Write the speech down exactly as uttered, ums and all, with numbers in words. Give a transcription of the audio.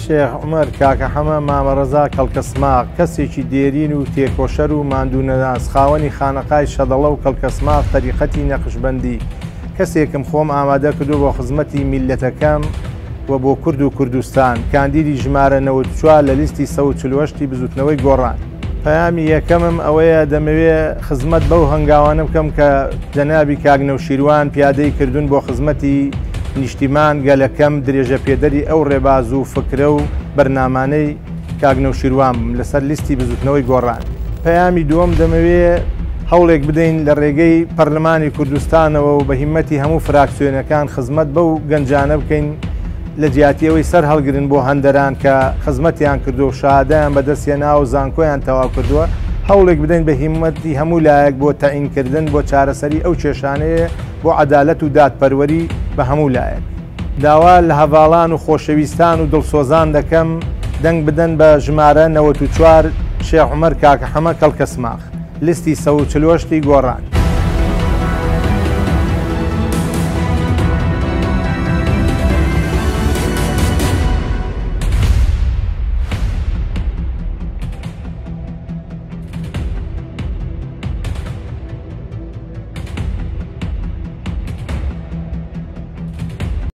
شێخ عومەر کاکە حەمە مامەڕەزا کەڵکەسماق کەسێکی دێرین و تێکۆشەر و ماندوونەناس خاوەنی خانەقای شەدەڵە و کەڵکەسماق تەریقەتی نەقشبەندی کەسێکم خۆم ئامادە کردو بۆ خزمەتی میلەتەکەم و بۆ کورد و کوردستان کاندیری ژمارە نەوەت و چوار لە لیستی سەد و چل و هەشتی بزوتنەوەی گۆڕان. پەیامی یەکەمم ئەوەیە دەمەوێت خزمەت بەو هەنگاوانە بکەم کە جەنابی کاک نەوشیروان پیادەی کردوون بۆ خزمەتی نیشتیمان گەلەکەم درێژە پێدەری ئەو ڕێباز و فکرە و بەرنامانەی کاک نەوشیروان لەسەر لیستی بزوتنەوەی گۆڕان. پەیامی دووەم دەمەوێت هەوڵێک بدەین لە ڕێگەی پەرلەمانی کوردستانەوە و بە هیمەتی هەموو فراکسیۆنەکان خزمەت بەو گەنجانە بکەین لە جیاتیەوەی سەر هەڵگرن بۆ هەندەران کە خزمەتیان کردو و شادیان بەدەستیەنا و زانکۆیان تەواو کردووە هەوڵێک بدەین بە هیمەتی هەموو لایەک بۆ تەعینکردن بۆ چارەسەری ئەو کێشانەیە بۆ عەدالەت و دادپەروەری بە هەموو لایەک. داوا لە هەڤاڵان و خۆشەویستان و دڵسۆزان دەکەم دەنگ بدەن بە ژمارە نەوەت و چوار شێخ عومەر کاکە حەمە کەڵکەسماق لیستی سەد و چل و هەشتی گۆڕان.